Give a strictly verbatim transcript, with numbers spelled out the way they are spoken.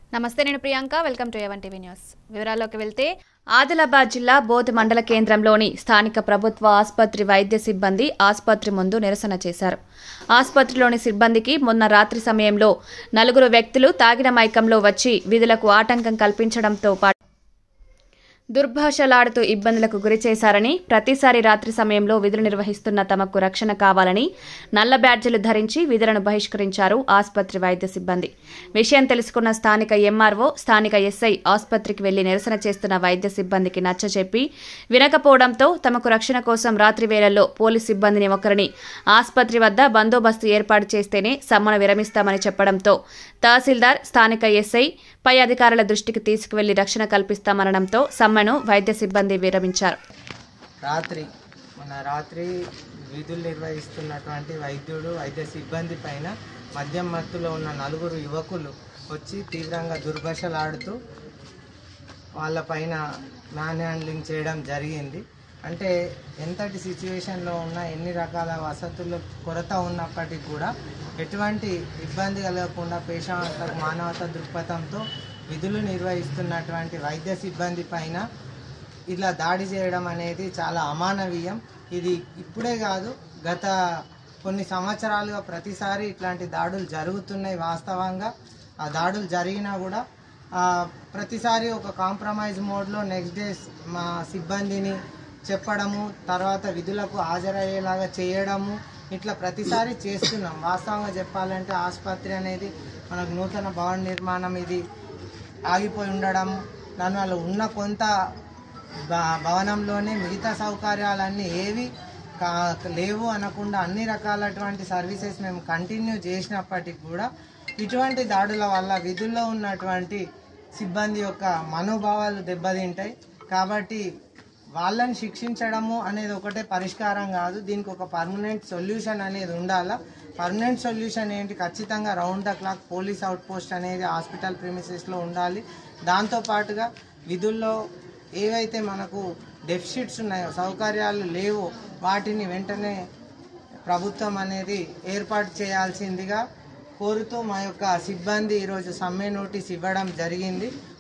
నమస్తే, నేను Priyanka. Welcome to Evan TV news. వివరాల్లోకి వెళ్తే ఆదిలాబాద్ జిల్లా బోధ్ మండల కేంద్రంలోని స్థానిక ప్రభుత్వ ఆసుపత్రి వైద్య సిబ్బంది ఆసుపత్రి ముందు నిరసన చేశారు. ఆసుపత్రిలోని సిబ్బందికి మొన్న రాత్రి సమయంలో నలుగురు వ్యక్తులు తాగిన మైకంలో వచ్చి విధులకు ఆటంకం కల్పించడంతో పాటు దుర్భాషలాడుతూ ఇబ్బందులకు గురి చేశారని, ప్రతిసారి రాత్రి సమయంలో విధులు నిర్వహిస్తున్న తమకు రక్షణ కావాలని నల్ల బ్యాడ్జీలు ధరించి విధులను బహిష్కరించారు ఆసుపత్రి వైద్య సిబ్బంది. విషయం తెలుసుకున్న స్థానిక ఎంఆర్ఓ, స్థానిక ఎస్ఐ ఆసుపత్రికి వెళ్లి నిరసన చేస్తున్న వైద్య సిబ్బందికి నచ్చజెప్పి వినకపోవడంతో తమకు రక్షణ కోసం రాత్రి వేళల్లో పోలీస్ సిబ్బందిని ఒకరిని ఆసుపత్రి వద్ద బందోబస్తు ఏర్పాటు చేస్తేనే సమ్మను విరమిస్తామని చెప్పడంతో తహసీల్దార్, స్థానిక ఎస్ఐ పై అధికారుల దృష్టికి తీసుకువెళ్లి రక్షణ కల్పిస్తామనడంతో సమ్మను వైద్య సిబ్బంది విరమించారు. రాత్రి మన రాత్రి విధులు నిర్వహిస్తున్నటువంటి వైద్యుడు, వైద్య సిబ్బంది పైన మద్యం మత్తులో ఉన్న నలుగురు యువకులు వచ్చి తీవ్రంగా దుర్భాషలాడుతూ వాళ్ళ పైన మ్యాన్ హ్యాండ్లింగ్ చేయడం జరిగింది. అంటే ఎంతటి సిచ్యువేషన్లో ఉన్నా, ఎన్ని రకాల వసతుల కొరత ఉన్నప్పటికీ కూడా ఎటువంటి ఇబ్బంది కలగకుండా పేషెంట్లకు మానవతా దృక్పథంతో విధులు నిర్వహిస్తున్నటువంటి వైద్య సిబ్బంది పైన ఇలా దాడి చేయడం అనేది చాలా అమానవీయం. ఇది ఇప్పుడే కాదు, గత కొన్ని సంవత్సరాలుగా ప్రతిసారి ఇట్లాంటి దాడులు జరుగుతున్నాయి. వాస్తవంగా ఆ దాడులు జరిగినా కూడా ప్రతిసారి ఒక కాంప్రమైజ్ మోడ్లో నెక్స్ట్ డే మా సిబ్బందిని చెప్పడము, తర్వాత విధులకు హాజరయ్యేలాగా చేయడము, ఇట్లా ప్రతిసారి చేస్తున్నాం. వాస్తవంగా చెప్పాలంటే ఆసుపత్రి అనేది మనకు నూతన భవన నిర్మాణం ఇది ఆగిపోయి ఉండడం, దాని వల్ల ఉన్న కొంత భవనంలోనే మిగతా సౌకర్యాలన్నీ ఏవి లేవు అనకుండా అన్ని రకాలటువంటి సర్వీసెస్ మేము కంటిన్యూ చేసినప్పటికీ కూడా ఇటువంటి దాడుల వల్ల విధుల్లో ఉన్నటువంటి సిబ్బంది యొక్క మనోభావాలు దెబ్బతింటాయి. కాబట్టి వాళ్ళని శిక్షించడము అనేది ఒకటే పరిష్కారం కాదు, దీనికి ఒక పర్మనెంట్ సొల్యూషన్ అనేది ఉండాలా. పర్మనెంట్ సొల్యూషన్ ఏంటి? ఖచ్చితంగా round the clock police outpost అనేది హాస్పిటల్ ప్రిమిసెస్లో ఉండాలి. దాంతోపాటుగా విధుల్లో ఏవైతే మనకు డెఫిసిట్స్ ఉన్నాయో, సౌకర్యాలు లేవో, వాటిని వెంటనే ప్రభుత్వం అనేది ఏర్పాటు చేయాల్సిందిగా కోరుతూ మా యొక్క సిబ్బంది ఈరోజు సమ్మె నోటీస్ ఇవ్వడం జరిగింది.